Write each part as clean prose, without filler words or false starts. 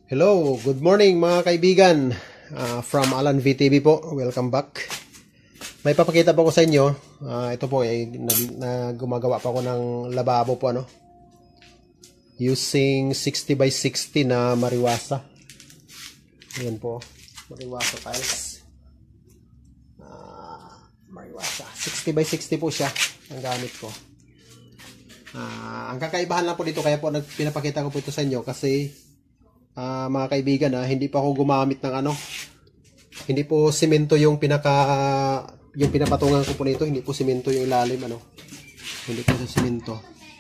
Hello, good morning mga kaibigan. From Alan VTV po, welcome back. May papakita po ko sa inyo. Ito po ay gumagawa pa ako ng lababo po using 60 by 60 na mariwasa. Ayan po, mariwasa tiles. Mariwasa 60 by 60 po siya ang gamit ko. Ang kakaibahan lang po dito, kaya po pinapakita ko po ito sa inyo kasi mga kaibigan, hindi pa ako gumamit ng hindi po semento yung pinapatungan ko po nito, hindi po semento yung ilalim, hindi po sa semento.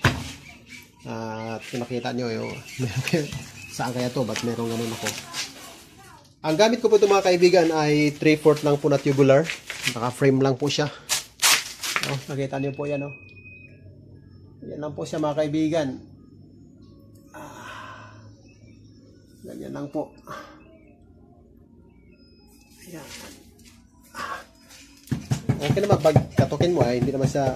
At nakita nyo yung saan kaya to, ba't merong ganun ako. Ang gamit ko po ito mga kaibigan ay 3/4 lang po na tubular, naka frame lang po siya. Nakita nyo po yan, yan lang po siya mga kaibigan. Ganyan lang po. Ayan. Okay naman, pag katukin mo ay hindi naman siya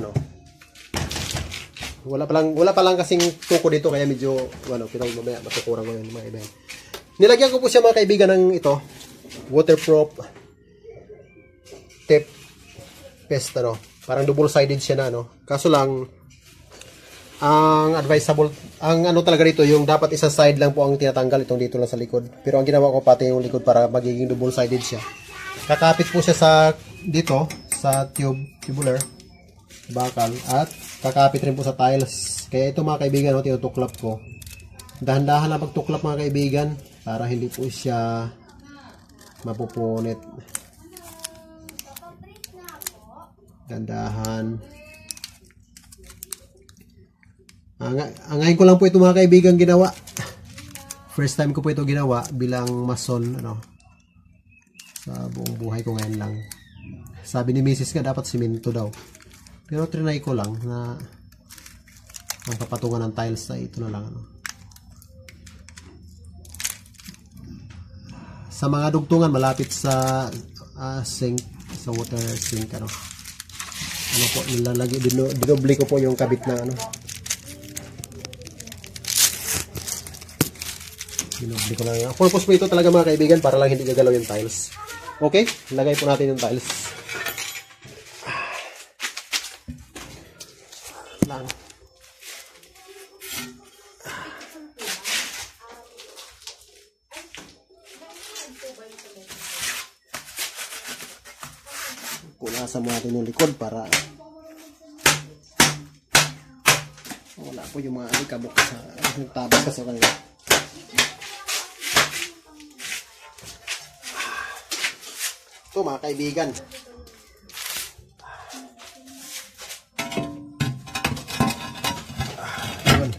wala pa lang kasing tuko dito, kaya medyo pero mamaya matukurang ko yun mga kaibigan. Nilagyan ko po siya mga kaibigan ng ito, waterproof tape paste, parang double sided siya na, kaso lang ang advisable, ang talaga dito, yung dapat isa side lang po ang tinatanggal, itong dito lang sa likod. Pero ang ginawa ko pati yung likod para magiging double sided siya. Kakapit po siya sa dito, sa tubular, bakal, at kakapit rin po sa tiles. Kaya ito mga kaibigan, tinutuklap ko. Dahan-dahan lang pagtuklap mga kaibigan, para hindi po siya mapupunit. Dahan-dahan. Ngayon ko lang po ito mga kaibigan ginawa. First time ko po ito ginawa bilang mason, sa buong buhay ko ngayon lang. Sabi ni Mrs. nga dapat simento daw. Pero trinay ko lang na ang papatungan ng tiles na ito na lang. Sa mga dugtungan malapit sa sink, sa water sink, po nilalagay, dinoble ko po yung kabit na Binubli ko lang yan. Purpose po ito talaga mga kaibigan, para lang hindi gagalaw yung tiles. Okay, lagay po natin yung tiles. Lang. Punasan mo natin yung likod para wala po yung mga alikabok sa tabas kasi kanila. Ito mga kaibigan, yun.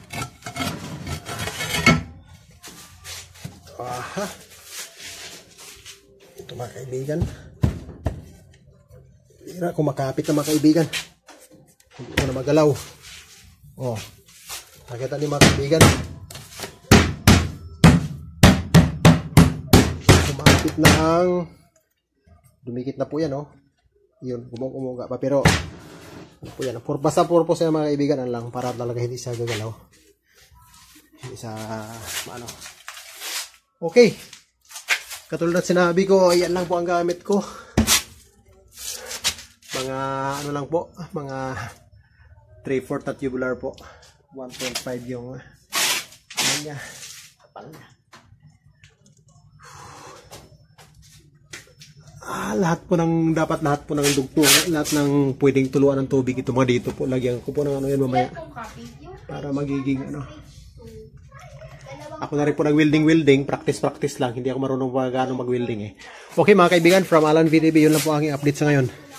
Ito mga kaibigan, hindi na kumakapit na mga kaibigan, hindi ko na magalaw. Nakita niyo mga kaibigan, kumapit na ang dumikit na po yan, yun, gumuga pa, pero po yan, basta purpose yan mga kaibigan lang, para talaga hindi siya gagalaw, hindi siya okay, katulad na sinabi ko, ayan lang po ang gamit ko, mga lang po, mga 3/4 na tubular po, 1.5 yung niya, kapal niya. Lahat po ng dugtong, lahat ng pwedeng tuluan ng tubig, ito mga dito po, lagyan ko po ng yan mamaya para magiging Ako na rin po nag-welding, practice lang, hindi ako marunong gaano mag-welding Okay mga kaibigan, from Alan VTV, yun lang po ang aking update sa ngayon.